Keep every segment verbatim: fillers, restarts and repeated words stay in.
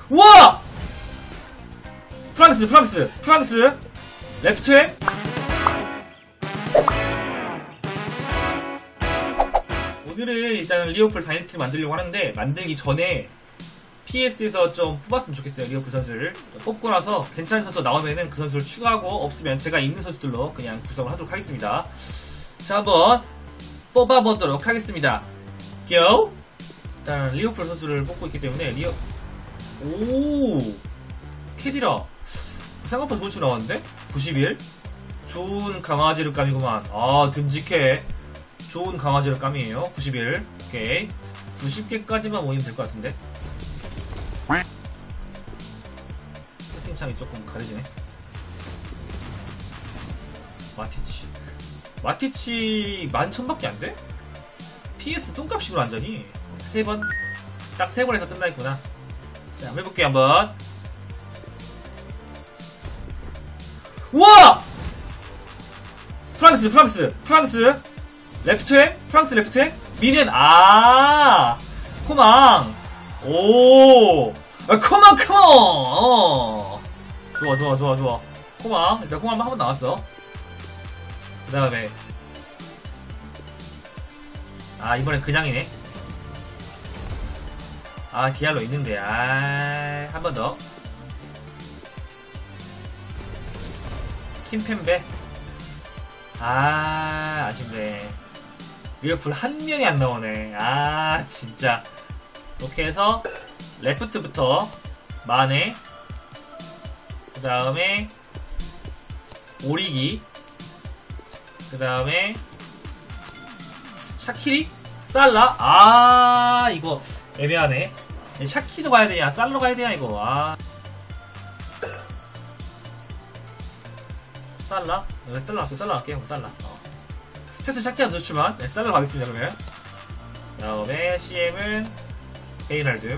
우와! 프랑스 프랑스 프랑스 레프트햄. 오늘은 일단 리버풀 다이너팀 만들려고 하는데 만들기 전에 피에스에서 좀 뽑았으면 좋겠어요. 리버풀 선수를 뽑고 나서 괜찮은 선수 나오면은 그 선수를 추가하고, 없으면 제가 있는 선수들로 그냥 구성을 하도록 하겠습니다. 자, 한번 뽑아보도록 하겠습니다. 고! 일단 리버풀 선수를 뽑고 있기 때문에 리어 오 캐디라 생각보다 좋은 수 나왔는데? 구십일 좋은 강아지를 감이구만. 아, 듬직해. 좋은 강아지를 감이에요. 구십일. 오케이. 구십 개까지만 모이면 될 것 같은데. 채팅창이 조금 가려지네. 마티치. 마티치 만천밖에 안 돼? 피에스 똥값식으로 완전히. 세 번. 딱 세 번 해서 끝나있구나. 자, 한번 해볼게요, 한번. 우와! 프랑스, 프랑스, 프랑스. 레프트햄? 프랑스 레프트햄? 미넨, 아! 코망. 오! 아, 코망, 코망! 어. 좋아, 좋아, 좋아, 좋아. 코망. 일단 코망 한 번 나왔어. 그 다음에. 아, 이번엔 그냥이네. 아, 디알로 있는데. 아, 한 번 더. 킴펜베. 아, 아쉽네. 리버풀 한 명이 안 나오네. 아, 진짜. 이렇게 해서 레프트부터 마네, 그 다음에 오리기, 그 다음에 샤키리, 살라. 아, 이거 애매하네. 샤키도 가야 되냐 살로 가야 되냐 이거. 아, 살라? 네, 살라 갈게요. 살라 갈게요. 살라. 어. 스탯은 샤키가 좋지만 네, 살라 가겠습니다. 그러면 그 다음에 씨엠은 베이날듬,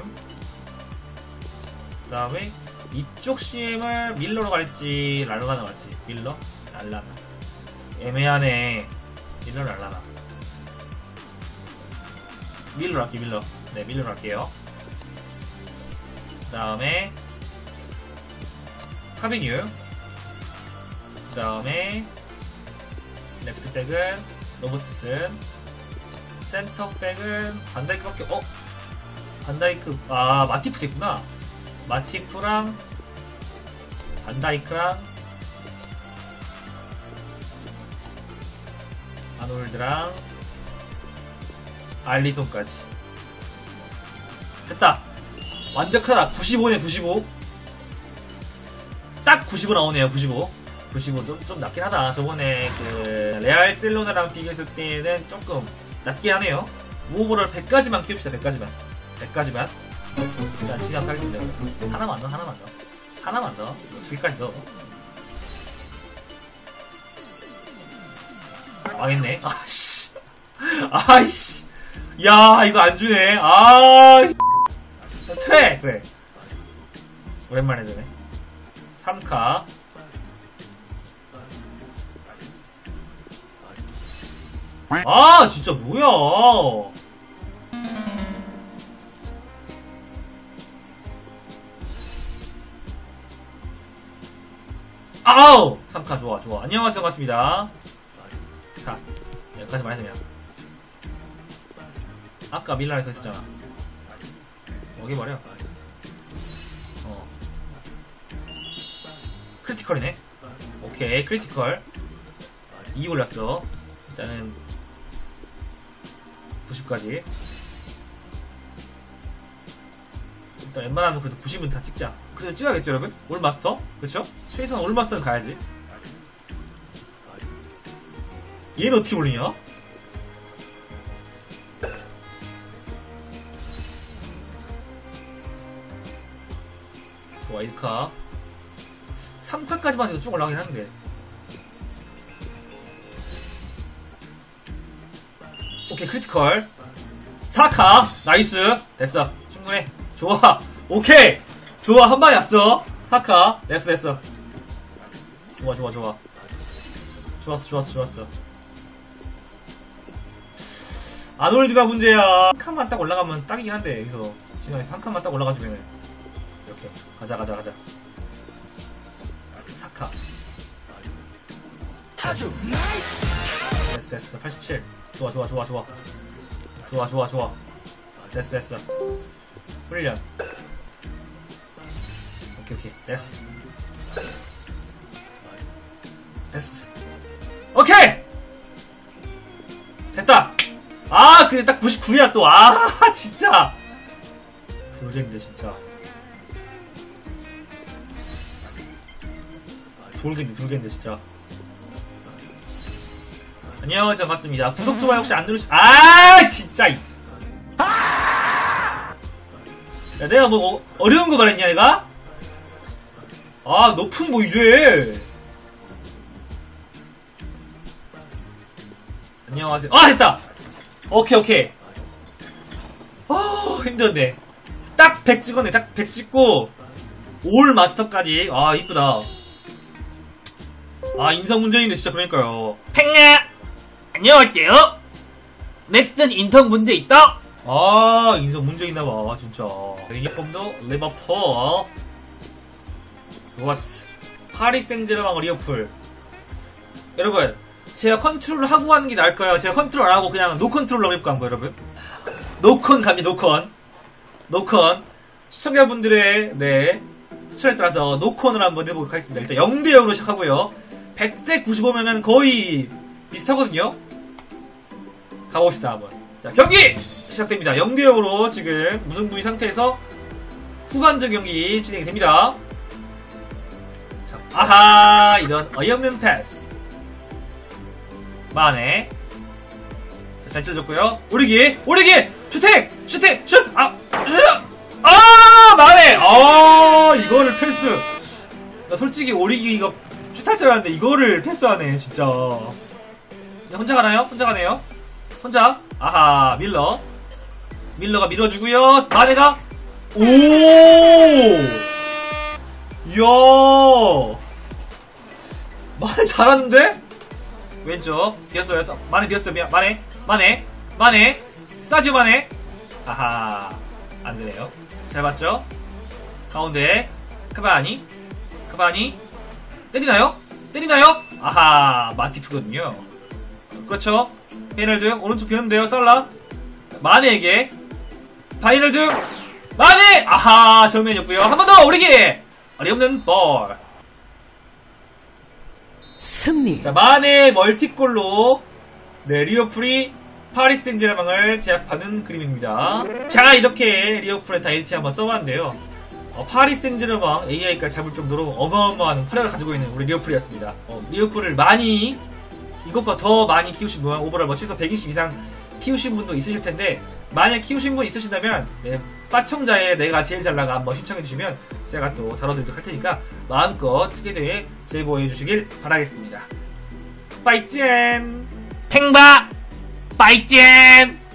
그 다음에 이쪽 씨엠을 밀러로 갈지 랄라나 갈지. 밀러? 랄라나. 애매하네. 밀러 랄라나. 밀러 할게요. 밀러. 네, 밀러로 할게요. 그 다음에 파비뉴, 그 다음에 레프트백은 로버트슨, 센터백은 반다이크밖에. 어? 반다이크. 아, 마티프 됐구나. 마티프랑 반다이크랑 아놀드랑 알리손까지 됐다. 완벽하다. 구십오네. 구십오. 딱 구십오 나오네요. 구십오. 구십오 좀, 좀 낮긴 하다. 저번에 그 레알 셀로나랑 비교했을 때는 조금 낮긴 하네요. 무오버를 백까지만 키웁시다. 백까지만. 백까지만. 일단 진행하도록 하겠습니다. 하나만 더, 하나만 더. 하나만 더. 두 개까지 더. 망했네. 아씨. 아이씨. 야, 이거 안 주네. 아, 퇴! 그래. 오랜만에 되네. 삼 카. 아, 진짜 뭐야. 아우! 삼 카 좋아, 좋아. 안녕하세요. 반갑습니다. 자, 여기까지만 해서 그냥. 아까 밀라에서 했었잖아. 여기 말이야. 어. 크리티컬이네. 오케이, 크리티컬. 이 올랐어. 일단은 구십까지. 일단 웬만하면 그래도 구십은 다 찍자. 그래도 찍어야겠죠, 여러분? 올마스터? 그쵸? 최소한 올마스터는 가야지. 얘는 어떻게 올리냐? 좋아, 일 카. 삼 카까지만 해도 쭉 올라가긴 하는데. 오케이, 크리티컬. 사 카. 나이스. 됐어. 충분해. 좋아. 오케이. 좋아. 한 방에 왔어. 사 카. 됐어, 됐어. 좋아, 좋아, 좋아. 좋았어, 좋았어, 좋았어. 아놀드가 문제야. 한 칸만 딱 올라가면 딱이긴 한데, 여기서. 지금 한 칸만 딱 올라가주면은. 오케이. 가자, 가자, 가자. 사카. 됐어, 됐어. 팔십칠. 좋아, 좋아, 좋아, 좋아. 좋아, 좋아, 좋아. 됐어, 됐어. 훈련. 오케이, 오케이. 됐어. 됐어. 오케이! 됐다! 아, 근데 딱 구십구야, 또. 아, 진짜. 돌잼인데, 진짜. 돌겠네, 돌겠네, 진짜. 안녕하세요, 반갑습니다. 구독, 좋아요 혹시 안 누르시, 아, 진짜. 야, 내가 뭐, 어, 어려운 거 말했냐, 내가? 아, 높은 뭐 이래. 안녕하세요. 아, 됐다! 오케이, 오케이. 아, 힘들었네. 딱 백 찍었네. 딱 백 찍고, 올 마스터까지. 아, 이쁘다. 아, 인성 문제인데, 진짜, 그러니까요. 팽냐! 안녕하세요! 넥슨 인성 문제 있다? 아, 인성 문제 있나봐, 진짜. 유니폼도 리버풀. 좋았어. 파리 생제르맹 리버풀. 여러분, 제가 컨트롤 하고 하는 게 나을까요? 제가 컨트롤 안 하고 그냥 노 컨트롤로 해볼까 한 거예요, 여러분? 노컨 갑니다, 노컨. 노컨. 시청자분들의, 네, 추천에 따라서 노컨을 한번 해보도록 하겠습니다. 일단 영 대 영으로 시작하고요. 백 대 구십오면은 거의 비슷하거든요? 가봅시다, 한번. 자, 경기! 시작됩니다. 영 대 영으로 지금 무승부인 상태에서 후반전 경기 진행이 됩니다. 자, 아하! 이런 어이없는 패스. 마네. 자, 잘 찔러줬고요. 오리기! 오리기! 슈팅! 슈팅! 슛! 아! 슛! 아! 마네! 아! 이거를 패스. 나 솔직히 오리기 이거 슛할 줄 알았는데 이거를 패스하네, 진짜. 혼자 가나요? 혼자 가네요? 혼자. 아하, 밀러. 밀러가 밀어주고요. 마네가. 오! 이야! 마네 잘하는데? 왼쪽. 비었어요. 마네 비었어요. 마네. 마네. 마네. 사지오 마네. 아하. 안 되네요. 잘 봤죠? 가운데. 카바니. 카바니. 때리나요? 때리나요? 아하. 마티프거든요. 그렇죠. 페이널드. 오른쪽 비었는데요. 살라. 마네에게. 파이널드. 마네! 아하. 정면이었고요. 한 번 더. 오리기. 어림없는 볼. 승리. 자, 마네 멀티골로 네, 리버풀이 파리 생제르맹을 제압하는 그림입니다. 자, 이렇게 리버풀의 다이어트 한번 써봤는데요. 어, 파리 생제르맹 에이아이까지 잡을 정도로 어마어마한 활약을 가지고 있는 우리 리버풀이었습니다. 어, 리버풀을 많이 이것보다 더 많이 키우신 분, 오버all 뭐 최소 백이십 이상 키우신 분도 있으실 텐데, 만약 키우신 분 있으신다면 네, 빠청자의 내가 제일 잘 나가 한번 신청해주시면 제가 또 다뤄드리도록 할 테니까 마음껏 특혜대회 제보해주시길 바라겠습니다. 빠이젠! 팽바! 빠이젠!